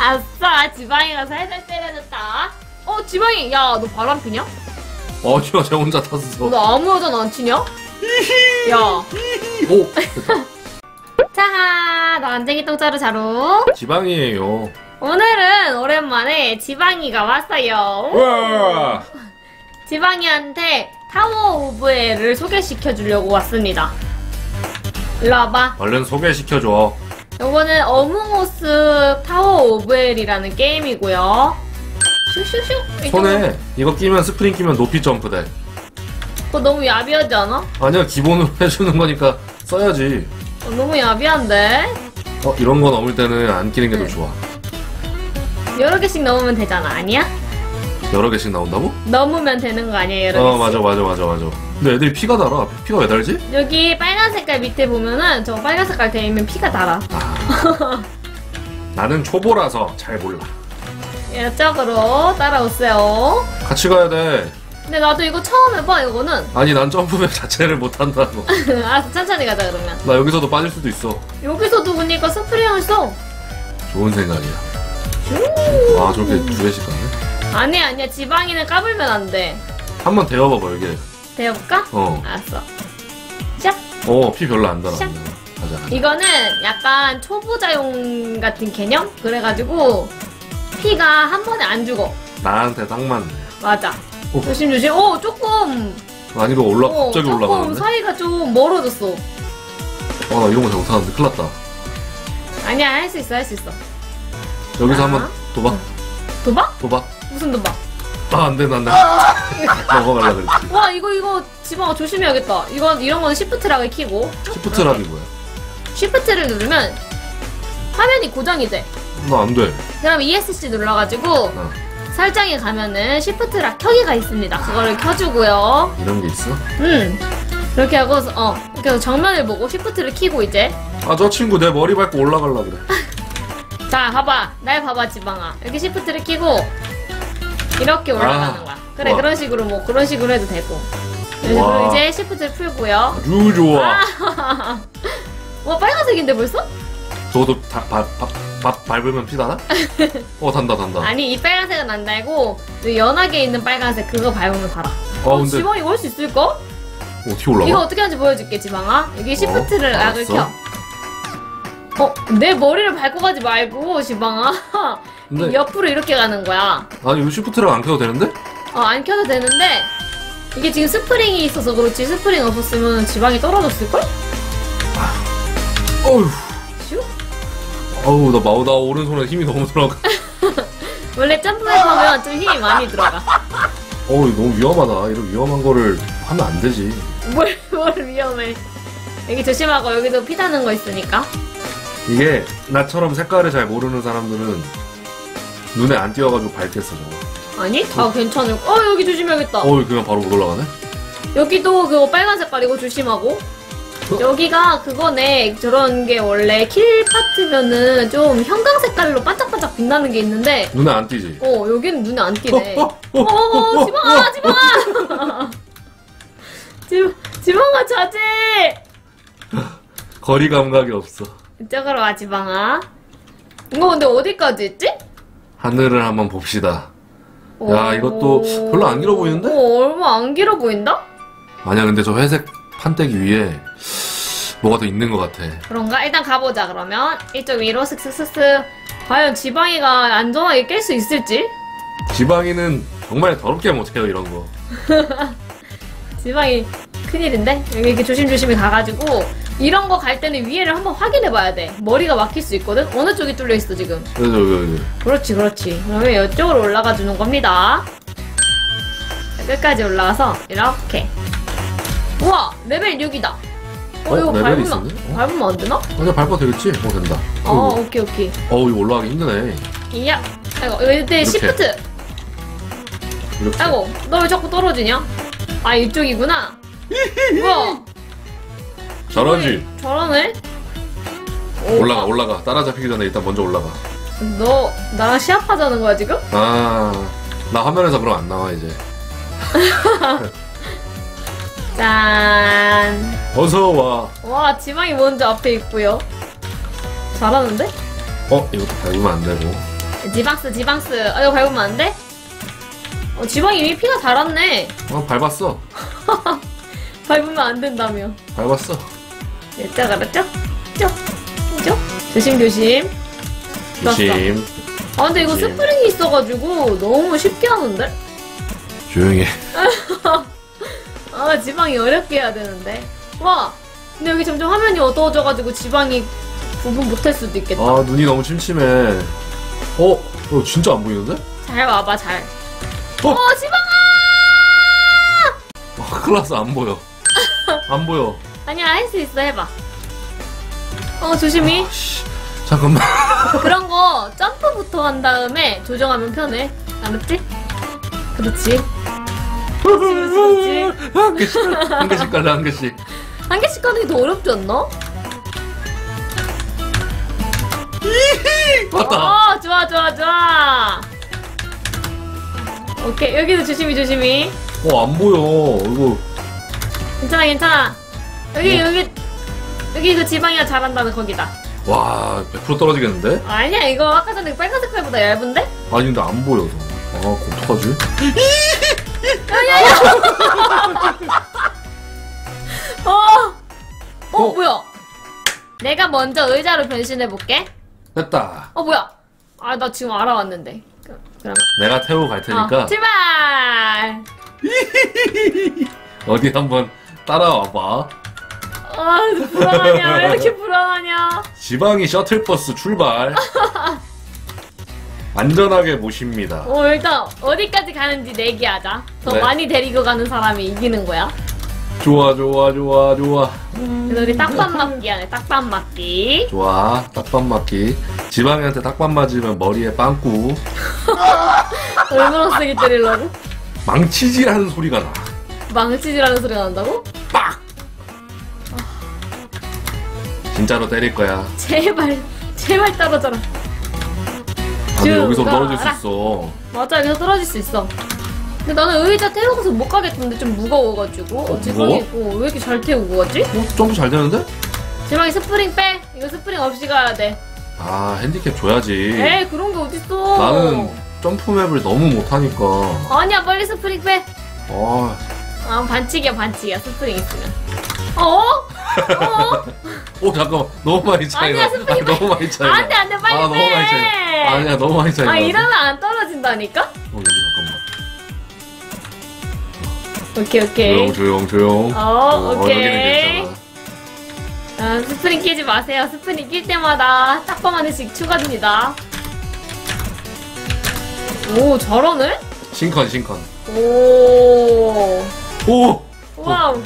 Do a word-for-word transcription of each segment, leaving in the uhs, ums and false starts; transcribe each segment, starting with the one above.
아싸, 지방이가 살살 때려줬다. 어, 지방이, 야, 너 바람 피냐? 어디가 쟤 혼자 탔어. 너 아무 여자나 안 치냐? 야. 오. 자, 난쟁이 똥자루 자루. 지방이에요. 오늘은 오랜만에 지방이가 왔어요. 와. 지방이한테 타워 오브 엘을 소개시켜 주려고 왔습니다. 일로 와봐. 얼른 소개시켜줘. 요거는 어몽어스 타워 오브 엘이라는 게임이고요. 슉슉슉. 손에 이거 끼면 스프링 끼면 높이 점프돼. 그거 너무 야비하지 않아? 아니야, 기본으로 해주는 거니까 써야지. 어, 너무 야비한데? 어, 이런 거 넘을 때는 안 끼는 게 더 응. 좋아. 여러 개씩 넣으면 되잖아, 아니야? 여러 개씩 나온다고? 넘으면 되는 거 아니야, 여러 어, 개씩? 맞아, 맞아, 맞아, 맞아. 근데 애들이 피가 달아. 피가 왜 달지? 여기 빨간 색깔 밑에 보면은 저 빨간 색깔 돼 있는 피가 달아. 아. 나는 초보라서 잘 몰라. 이쪽으로 따라오세요. 같이 가야 돼. 근데 나도 이거 처음 해봐, 이거는. 아니, 난 점프맵 자체를 못 한다고. 알았어, 천천히 가자, 그러면. 나 여기서도 빠질 수도 있어. 여기서도 보니까 스프링을 써. 좋은 생각이야. 와, 저렇게 두 개씩 가네. 아니야, 아니야. 지방이는 까불면 안 돼. 한번 데워봐봐, 여기. 데워볼까? 어. 알았어. 샥! 어, 피 별로 안 달아. 샥. 가자, 가자. 이거는 약간 초보자용 같은 개념? 그래가지고 피가 한 번에 안 죽어. 나한테 딱 맞네. 맞아. 어. 조심 조심. 오, 조금. 난이도 올라, 어, 갑자기 조금 올라가는데? 사이가 좀 멀어졌어. 어, 나 이런 거 잘 못하는데. 큰일 났다. 아니야, 할 수 있어, 할 수 있어. 여기서 자. 한번 도박? 도박? 도박? 무슨 도박? 아, 안 돼, 난 돼. 먹어갈라 그랬지. 와, 이거 이거 지방아 조심해야겠다. 이건 이런 거는 시프트락을 키고. 시프트락이 뭐야? 시프트를 누르면 화면이 고정이 돼. 나 안 돼. 그럼 이에스씨 눌러가지고 어. 설정에 가면은 시프트락 켜기가 있습니다. 그거를 켜주고요. 이런 게 있어? 음. 이렇게 하고 어 이렇게 해서 정면을 보고 시프트를 키고 이제 아, 저 친구 내 머리 밟고 올라갈라 그래. 자 봐봐 날 봐봐 지방아 여기 시프트를 키고 이렇게 올라가는 아, 거야. 그래 좋아. 그런 식으로 뭐 그런 식으로 해도 되고. 그리고 와. 이제 시프트를 풀고요. 아주 좋아. 아, 와 빨간색인데 벌써? 저것도 다, 바, 바, 바, 밟으면 피 나나? 어, 단다, 단다. 아니 이 빨간색은 안 달고 이 연하게 있는 빨간색 그거 밟으면 달아. 아, 어, 근데 지방이 이거 할 수 있을까? 어떻게 올라가? 이거 어떻게 하는지 보여줄게 지방아. 여기 시프트를 어, 락을 알았어. 켜. 어, 내 머리를 밟고 가지 말고 지방아. 근데- 옆으로 이렇게 가는 거야. 아니, 이거 시프트락 안 켜도 되는데? 어, 안 켜도 되는데 이게 지금 스프링이 있어서 그렇지 스프링 없었으면 지방이 떨어졌을걸? 어휴. 슉? 어우, 나 마우, 나 오른손에 힘이 너무 들어가. 원래 점프해보면 좀 힘이 많이 들어가. 어우, 너무 위험하다. 이런 위험한 거를 하면 안 되지. 뭘, 뭘 위험해. 여기 조심하고 여기도 피 나는 거 있으니까. 이게 나처럼 색깔을 잘 모르는 사람들은 눈에 안 띄어가지고 밟겠어, 저거. 아니? 다 괜찮을 거. 어, 여기 조심해야겠다. 어우, 그냥 바로 못 올라가네? 여기도 그거 빨간 색깔이고 조심하고. 여기가 그거네. 저런 게 원래 킬 파트면은 좀 형광 색깔로 반짝반짝 빛나는 게 있는데 눈에 안 띄지? 어 여기는 눈에 안 띄네. 어, 어, 어, 어, 지방아 지방아 지, 지방아 자제. 거리 감각이 없어. 이쪽으로 와 지방아. 이거 근데 어디까지 했지? 하늘을 한번 봅시다. 오. 야, 이것도 별로 안 길어 보이는데? 어, 얼마 안 길어 보인다? 아니야, 근데 저 회색 판때기 위에 뭐가 더 있는 것 같아. 그런가? 일단 가보자 그러면. 이쪽 위로 슥슥슥슥. 과연 지방이가 안전하게 깰 수 있을지? 지방이는 정말 더럽게 못해요, 이런 거. 지방이 큰일인데? 여기 이렇게 조심조심히 가가지고 이런 거 갈 때는 위에를 한번 확인해봐야 돼. 머리가 막힐 수 있거든? 어느 쪽이 뚫려있어 지금? 여기, 여기, 여기. 그렇지 그렇지. 그러면 이쪽으로 올라가 주는 겁니다. 자, 끝까지 올라가서 이렇게. 우와! 레벨 육이다. 어, 어, 이거 레벨이 밟으면, 있었네? 어? 밟으면 안 되나? 아니야, 밟아도 되겠지? 어, 된다. 어, 어이구. 오케이 오케이. 어우, 이거 올라가기 힘드네. 이야. 아이고, 이때 시프트. 이렇게. 아이고, 너 왜 자꾸 떨어지냐? 아, 이쪽이구나. 우와. 잘하지? 잘하네. 오, 올라가, 올라가. 따라잡히기 전에 일단 먼저 올라가. 너 나랑 시합하자는 거야 지금? 아, 나 화면에서 그럼 안 나와, 이제. 짠. 어서 와. 와, 지망이 먼저 앞에 있고요. 잘하는데? 어, 이것도 밟으면 안 되고. 지방스, 지방스. 아, 이거 밟으면 안 돼? 어, 지방이 이미 피가 달았네. 어, 밟았어. 밟으면 안 된다며. 밟았어. 네, 짜, 알았죠? 쪽, 쪽. 조심, 조심. 조심. 아, 근데 이거 조심. 스프링이 있어가지고 너무 쉽게 하는데? 조용히 해. 아, 지방이 어렵게 해야 되는데. 와! 근데 여기 점점 화면이 어두워져가지고 지방이 구분 못할 수도 있겠다. 아, 눈이 너무 침침해. 어? 어, 진짜 안 보이는데? 잘 와봐, 잘. 어? 어, 지방아! 아, 큰일 났어. 안 보여. 안 보여. 아니야, 할 수 있어, 해봐. 어, 조심히. 아, 씨. 잠깐만. 그런 거 점프부터 한 다음에 조정하면 편해. 알았지? 그렇지. 그렇지, 그렇지, 그렇지. 한 개씩, 한 개씩 갈래, 한 개씩. 한 개씩 가는 게 더 어렵지 않나? 맞다. 어, 좋아, 좋아, 좋아. 오케이, 여기도 조심히, 조심히. 어, 안 보여. 이거. 괜찮아, 괜찮아. 여기, 뭐? 여기, 여기 그 지방이가 잘한다는 거기다. 와, 백 퍼센트 떨어지겠는데? 아니야, 이거 아까 전에 빨간 색깔보다 얇은데? 아니, 근데 안 보여서. 아, 그럼 어떡하지? 어! 어, 어? 뭐야? 내가 먼저 의자로 변신해볼게. 됐다. 어, 뭐야? 아, 나 지금 알아왔는데. 그, 그러면. 내가 태우고 갈 테니까. 어, 출발! 어디 한번 따라와봐. 아, 불안하냐? 왜 이렇게 불안하냐? 지방이 셔틀버스 출발. 안전하게 모십니다. 어, 일단 어디까지 가는지 내기하자. 더 네. 많이 데리고 가는 사람이 이기는 거야. 좋아, 좋아, 좋아, 좋아. 그래서 우리 딱밤 맞기 하네, 딱밤 맞기. 좋아, 딱밤 맞기. 지방이한테 딱밤 맞으면 머리에 빵꾸. 얼마나 세게 때리려고? 망치질하는 소리가 나. 망치질하는 소리가 난다고? 빡! 진짜로 때릴 거야. 제발, 제발 떨어져라. 아, 근데 여기서 죽어라. 떨어질 수 있어. 맞아, 여기서 떨어질 수 있어. 근데 나는 의자 태우고서 못 가겠던데 좀 무거워가지고. 어, 지방이 어, 왜 이렇게 잘 태우고 가지? 어, 점프 잘 되는데? 지방이 스프링 빼. 이거 스프링 없이 가야 돼. 아, 핸디캡 줘야지. 에이, 그런 게 어딨어. 나는 점프맵을 너무 못하니까. 아니야, 빨리 스프링 빼. 아, 아, 반칙이야, 반칙이야. 스프링 있으면. 어? 어? 오, 잠깐만. 너무 많이 차이나. 아니야, 스프링 아니, 너무 많이 차이나. 안 돼, 안 돼, 빨리 아, 너무 빼. 많이 차이나. 아니야, 너무 많이 차이나. 아, 이러면 안 떨어진다니까? 어, 여기 잠깐만. 오케이, 오케이. 조용, 조용, 조용. 어, 오케이. 여기는 괜찮아. 아, 스프링 끼지 마세요. 스프링 낄 때마다 딱밤 하나씩 추가됩니다. 오, 잘하네? 신컨, 신컨. 오. 오! 와우.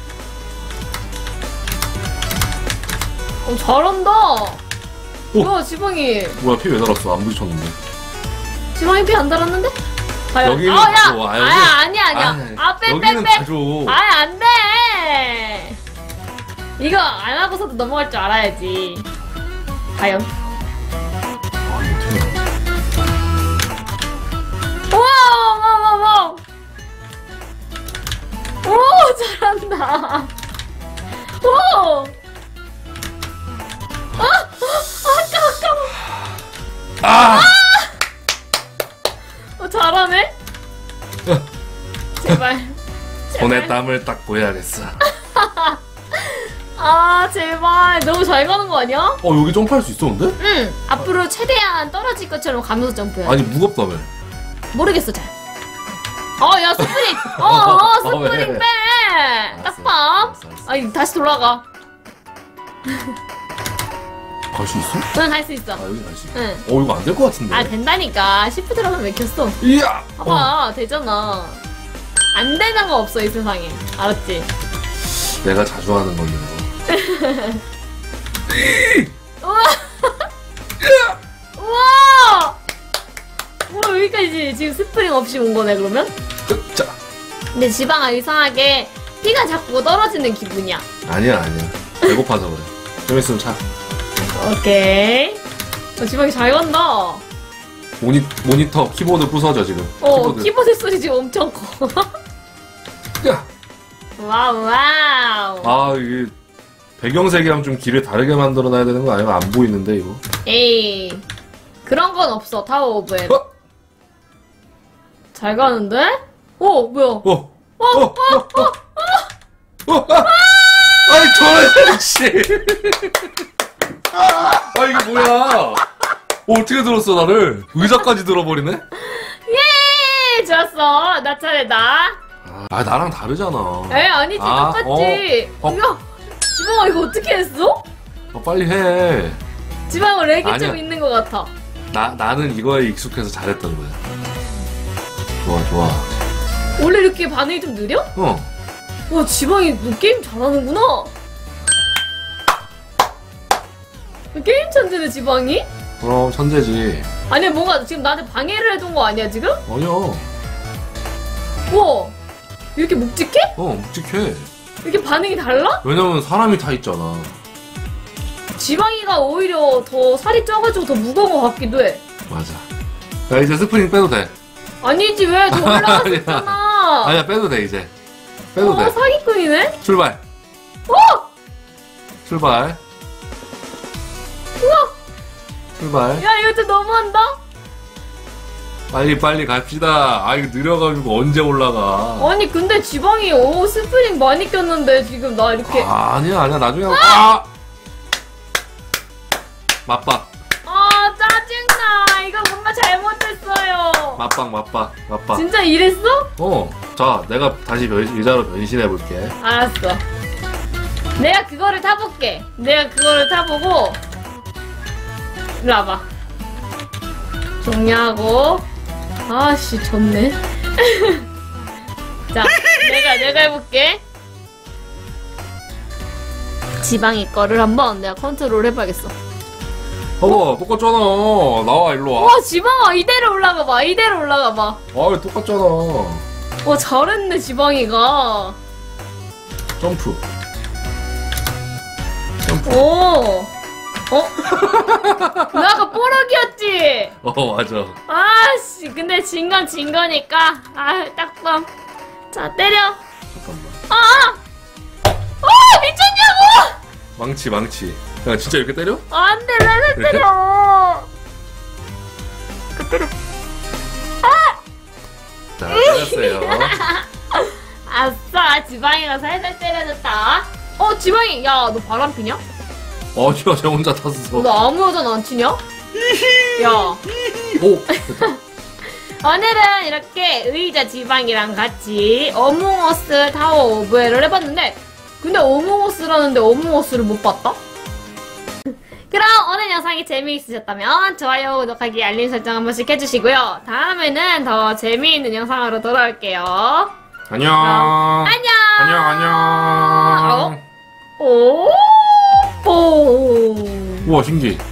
오, 잘한다. 오. 뭐야, 지방이. 뭐야, 피 왜 달았어? 안 부딪혔는데. 지방이 피 안 달았는데? 과연? 여기는 아, 야! 가져. 아, 아, 여기- 아니야, 아니야. 아니, 아, 빼, 빼, 여기는 빼. 가져. 아, 안 돼! 이거 안 하고서도 넘어갈 줄 알아야지. 과연? 아, 이거 어떻게 알아? 우와, 우와, 우와, 우와. 오, 잘한다. 오! 아! 아까워, 아까워. 아! 어, 잘하네? 제발. 손에 제발. 땀을 닦고 해야겠어. 아, 제발. 너무 잘 가는 거 아니야? 어, 여기 점프할 수 있었는데? 응. 앞으로 최대한 떨어질 것처럼 가면서 점프해. 아니, 무겁다며. 모르겠어, 잘. 어, 야, 스프링! 어, 어, 스프링 왜? 빼! 알았어, 딱밤! 알았어, 알았어. 아니, 다시 돌아가. 갈 수 있어? 응, 할 수 있어. 아, 여기 갈 수 있어. 응. 어, 이거 안 될 것 같은데. 아, 된다니까. 시프트라면 맥혔어. 이야! 어. 봐봐, 되잖아. 안 되는 거 없어, 이 세상에. 알았지? 내가 자주 하는 건데, 우와! 우와! 우와, 여기까지 지금 스프링 없이 온 거네, 그러면? 이거. 자. 근데 지방아, 이상하게 피가 자꾸 떨어지는 기분이야. 아니야, 아니야. 배고파서 그래. 좀 있으면 차. 오케이. 어, 지방이 잘 간다. 모니, 모니터, 키보드 부서져, 지금. 어, 키보드. 키보드 소리 지금 엄청 커. 야! 와우, 와우. 아, 이게, 배경색이랑 좀 길을 다르게 만들어놔야 되는 거 아니야? 안 보이는데, 이거. 에이. 그런 건 없어, 타워 오브 앱. 어? 잘 가는데? 어, 뭐야? 어, 어, 어, 어, 어, 어, 아! 아이, 저런, 씨! 아, 이게 뭐야? 어, 어떻게 들었어, 나를? 의자까지 들어버리네? 예! 좋았어. 나 차례다. 아, 나랑 다르잖아. 에, 아니지, 아, 똑같지. 어, 어. 야, 지방아, 이거 어떻게 했어? 어, 빨리 해. 지방아, 렉이 좀 아니야. 있는 것 같아. 나, 나는 이거에 익숙해서 잘했던 거야. 좋아, 좋아. 원래 이렇게 반응이 좀 느려? 어. 와, 지방이 너 게임 잘하는구나. 게임 천재네, 지방이? 그럼, 천재지. 아니, 뭔가 지금 나한테 방해를 해둔 거 아니야, 지금? 아니야. 우와, 이렇게 묵직해? 어, 묵직해. 이렇게 반응이 달라? 왜냐면 사람이 다 있잖아. 지방이가 오히려 더 살이 쪄가지고 더 무거운 것 같기도 해. 맞아. 야, 이제 스프링 빼도 돼. 아니지, 왜? 더 올라갔었잖아. 아니야, 빼도 돼, 이제. 빼도 어, 돼. 사기꾼이네? 출발. 어! 출발. 우와! 출발. 야, 이거 진짜 너무한다? 빨리, 빨리 갑시다. 아, 이거 느려가지고 언제 올라가. 아니, 근데 지방이, 오, 스프링 많이 꼈는데, 지금 나 이렇게. 아, 아니야, 아니야. 나중에. 아! 맞박. 아, 짜증나. 이거 뭔가 잘못했어요. 맞박, 맞박, 맞박. 진짜 이랬어? 어. 자, 내가 다시 변, 의자로 변신해볼게. 알았어. 내가 그거를 타볼게. 내가 그거를 타보고. 일로 와봐. 종료하고. 아씨, 졌네. 자, 내가, 내가 해볼게. 지방이 거를 한번 내가 컨트롤 해봐야겠어. 봐봐, 똑같잖아. 나와, 일로 와. 와, 지방아, 이대로 올라가봐. 이대로 올라가봐. 아, 똑같잖아. 와, 잘했네, 지방이가. 점프. 점프. 오. 어? 나 아까 뽀록이었지? 어, 맞아. 아씨, 근데 진 건 진 거니까. 아, 딱밤. 자, 때려. 잠깐만. 아! 아! 미쳤냐고! 망치, 망치. 야, 진짜 이렇게 때려? 안 돼, 왜 이렇게? 때려? 그 때려. 자, 때렸어요. 아싸, 지방이가 살살 때려줬다. 어, 지방이, 야, 너 바람 피냐? 어디야, 쟤 혼자 탔어. 너 아무 여자나 안 치냐? 야. 오! 됐다. 오늘은 이렇게 의자 지방이랑 같이 어몽어스 타워 오브 헬을 해봤는데, 근데 어몽어스라는데 어몽어스를 못 봤다? 그럼 오늘 영상이 재미있으셨다면 좋아요, 구독하기, 알림 설정 한 번씩 해주시고요. 다음에는 더 재미있는 영상으로 돌아올게요. 안녕. 안녕! 안녕, 안녕. 오! 오! 우와, 신기.